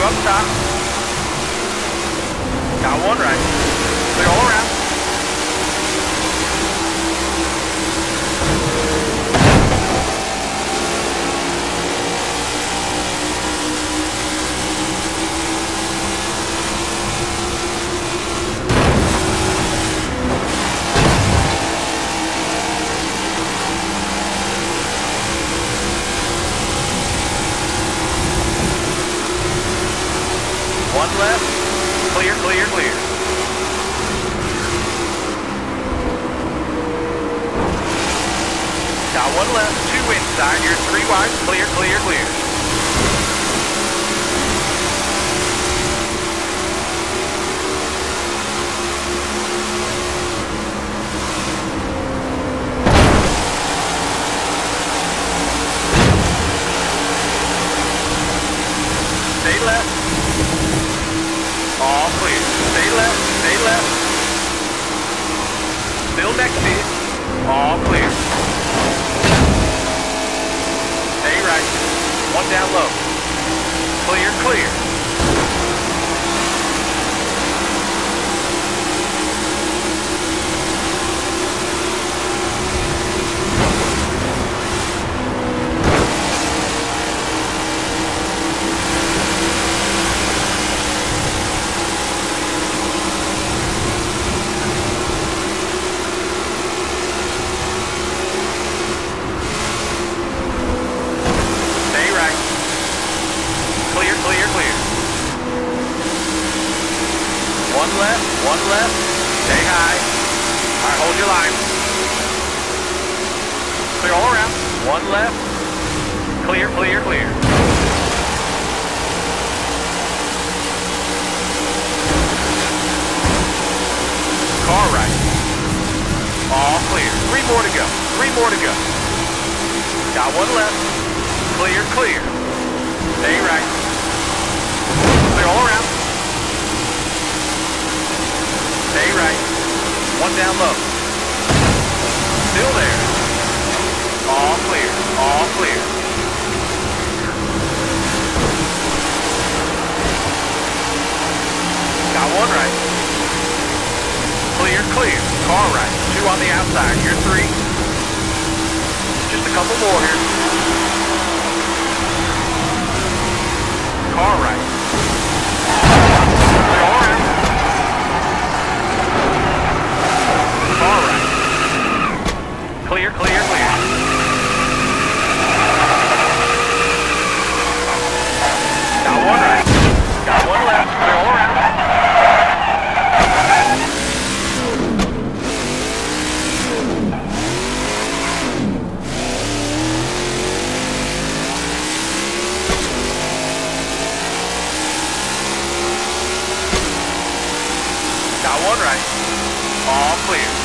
Dog stop. Got one right. Clear all around. One left. Clear, clear, clear. Got one left, two inside. You're three wide. Clear, clear, clear. Stay left. All clear. Stay left. Stay left. Still next to you. All clear. Stay right. One down low. Clear, clear. One left, one left. Stay high. All right, hold your line. Clear all around. One left. Clear, clear, clear. Car right. All clear. Three more to go. Three more to go. Got one left. Clear, clear. Stay right. Clear all around. Stay right. One down low. Still there. All clear. All clear. Got one right. Clear, clear. Car right. Two on the outside. You're three. Just a couple more here. Car right. Clear all around. Car right. Clear, clear, clear. Got one right. Got one left. Clear all around. Got one right. All clear.